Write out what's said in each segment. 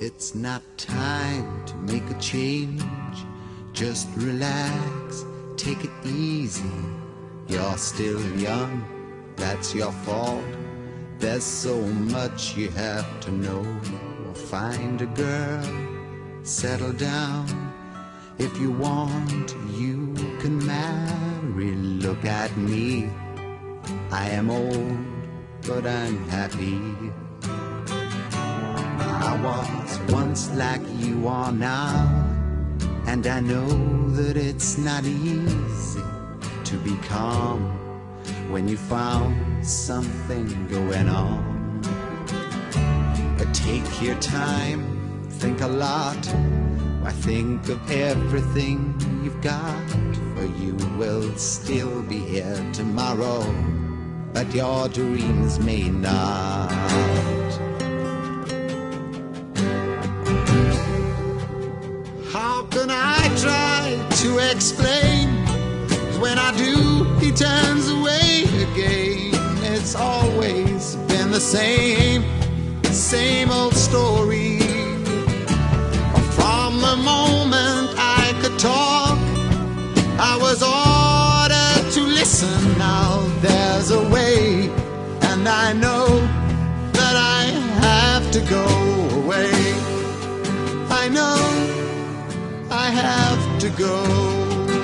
It's not time to make a change. Just relax, take it easy. You're still young, that's your fault. There's so much you have to know. Find a girl, settle down. If you want, you can marry. Look at me, I am old, but I'm happy. I was once like you are now, and I know that it's not easy to be calm when you found something going on. But take your time, think a lot. Why, think of everything you've got, for you will still be here tomorrow, but your dreams may not. How can I try to explain? When I do, he turns away again. It's always been the same old story. From the moment I could talk, I was ordered to listen. Now there's a way, and I know that I have to go away. I know I have to go.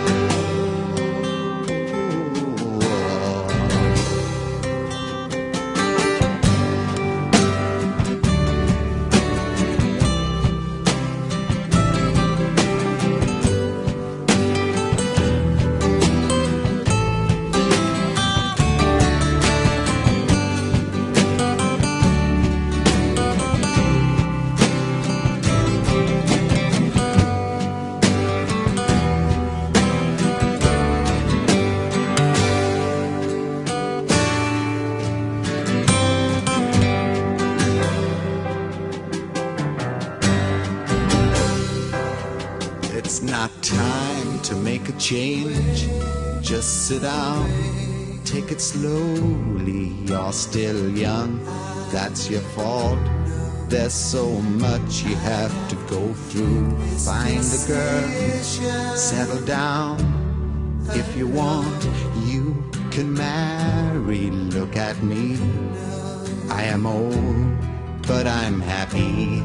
It's not time to make a change. Just sit down, take it slowly. You're still young, that's your fault. There's so much you have to go through. Find a girl, settle down. If you want, you can marry. Look at me, I am old, but I'm happy.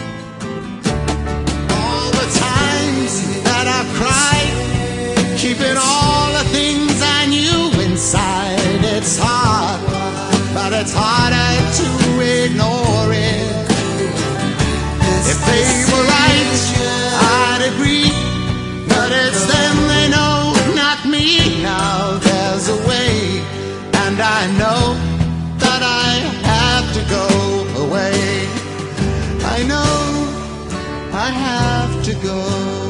That I've cried, keeping all the things I knew inside. It's hard, but it's harder to ignore it. If they were right, I'd agree, but it's them they know, not me. Now there's a way, and I know that I have to go away. I know I have to go.